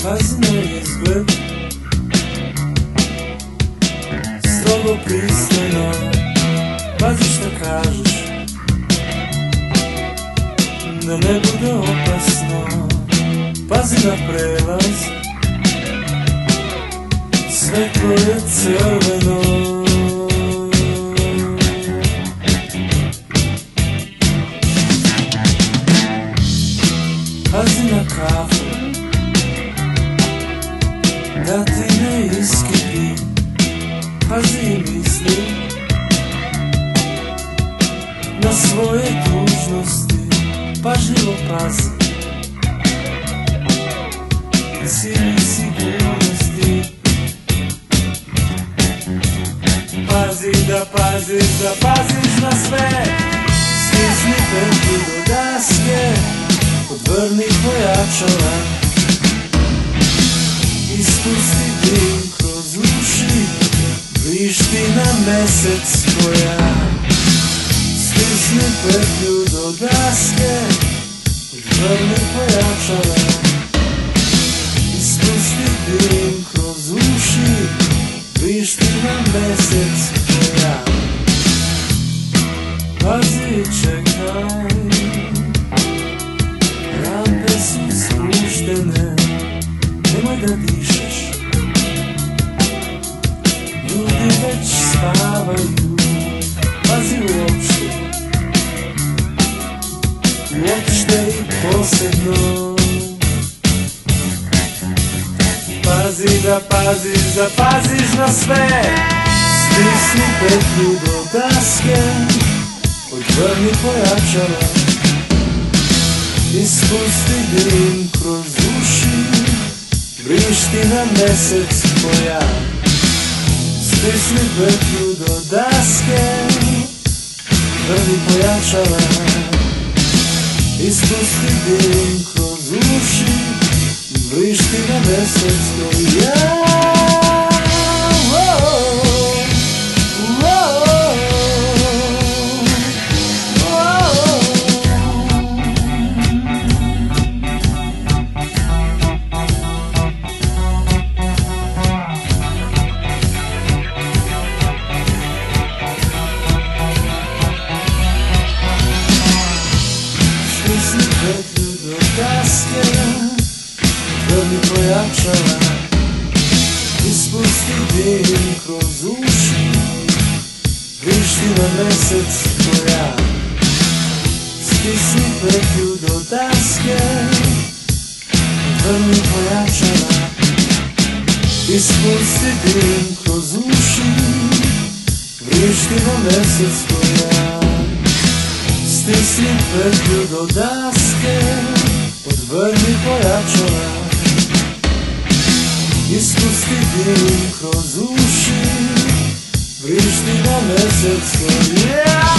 Pazi na izgled, strogo pristojno, pazi šta kažeš, da ne bude opasno. Pazi na prelaz, svetlo je crveno. Pazi na kafu, da ti ne iskipi. Pazi i misli na svoje dužnosti. Pažljivo pazi, sili sigurnosti. Pazi da paziš, da paziš na sve. Stisni petlju do daske, odvrni pojačala, ispusti dim kroz uši, vrišti na mesec koja. Stisni petlju do daske, odvrni pojačala, ispusti dim kroz uši, vrišti na mesec koja. Pazi i čekaj, rampe su spuštene, nemoj da dišeš, ljudi već spavaju. Pazi uopšte, uopšte i posebno. Pazi da paziš, da paziš na sve. Stisni petlju do daske, odvrni pojačala, ispusti dim kroz uši, vrišti na mesec koja. Stisni petlju do daske, odvrni pojačala, ispusti dim kroz uši, vrišti na mesec koja. Stisni petlju do daske, odvrni pojačala, ispusti dim kroz uši, vrišti na mesec koja. Stisni petlju do daske, odvrni pojačala, ispusti dim kroz uši, vrišti na mesec koja. Stisni petlju do daske, odvrni pojačala, ispusti dim kroz uši, vrišti na mesec koja.